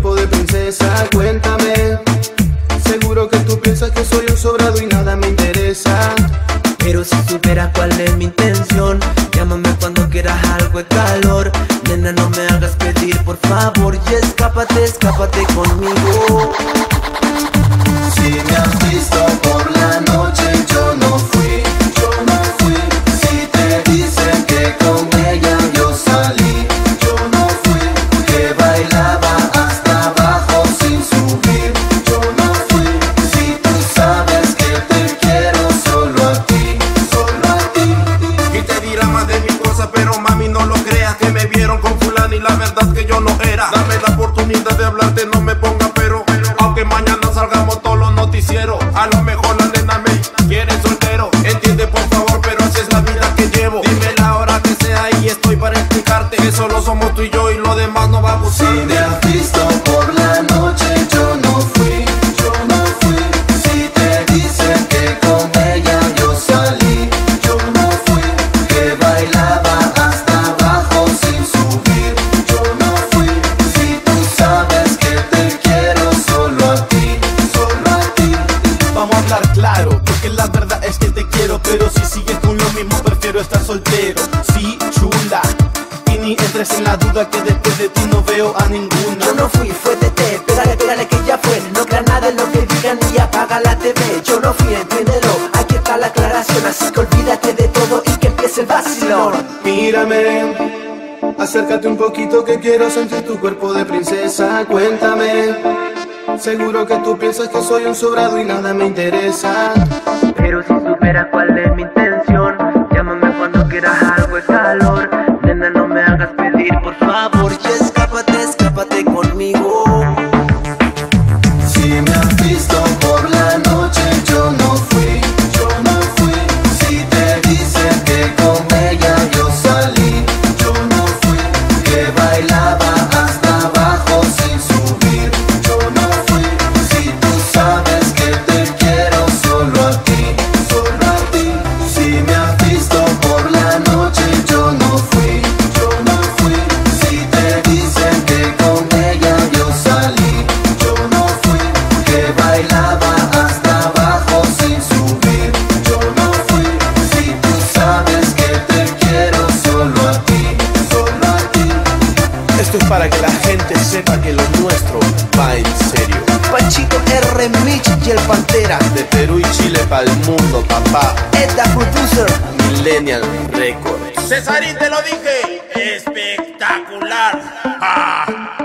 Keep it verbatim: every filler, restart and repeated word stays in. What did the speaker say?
cuerpo de princesa, cuéntame. Seguro que tú piensas que soy un sobrado y nada me interesa. Pero si supieras cuál es mi intención, llámame cuando quieras algo de calor. Nena, no me hagas pedir, por favor, y escápate, escápate conmigo. Si me has visto por la noche, yo no fui, yo no fui. Si te dicen que con ella yo salí, yo no fui. Que bailaba hasta abajo sin subir, yo no fui. Si tú sabes que te quiero solo a ti, solo a ti. Y te dirá más de mi cosa, pero mami no lo creas, que me vieron con fulano y la verdad que yo no era. Dame la oportunidad de hablarte, no me ponga pero, aunque mañana salgamos todos los noticieros. A lo mejor la nena me quiere soltero, entiende por favor, pero así es la vida que llevo. Dime la hora que sea y estoy para explicarte que solo somos tú y yo y lo demás no va a gustar. Si me has visto por la noche, yo no fui, yo no fui. Si te dicen que con ella yo salí, yo no fui. Que bailaba hasta abajo sin subir, yo no fui. Si tú sabes que te quiero solo a ti, solo a ti. Vamos a hablar claro, porque la verdad es que te quiero, pero si sigues con lo mismo prefiero estar soltero. Sí, chula, y ni entres en la duda que después de ti no veo a ninguna. Yo no fui, fue T T, pégale, pégale que ya fue. No creas nada en lo que digan y apaga la T V. Yo no fui, entiéndelo, aquí está la aclaración. Así que olvídate de todo y que empiece el vacilón. Mírame, acércate un poquito que quiero sentir tu cuerpo de princesa, cuéntame. Seguro que tú piensas que soy un sobrado y nada me interesa. Pero si supieras cuál es mi intención, llámame cuando quieras algo de calor. Nena, no me hagas pedir, por favor, y escápate, escápate conmigo. Si me has visto por la noche, yo no fui, yo no fui. Si te dicen que con ella yo salí, yo no fui. Que bailaba hasta abajo sin subir, yo no fui. Si tú sabes que te quiero solo a ti, solo a ti. Si me has visto por la noche, yo no fui, yo no fui. Si te dicen que con ella yo salí, yo no fui. Que bailaba hasta abajo sin subir, yo no fui. Si tú sabes que te quiero solo a ti, solo a ti. Esto es para que la gente sepa que lo nuestro va en serio. Panchito R. Mitch y el Pantera, De Perú y Chile para el mundo, papá. Edda Producer. Millennial Records. Cesarín, te lo dije, espectacular. Ah.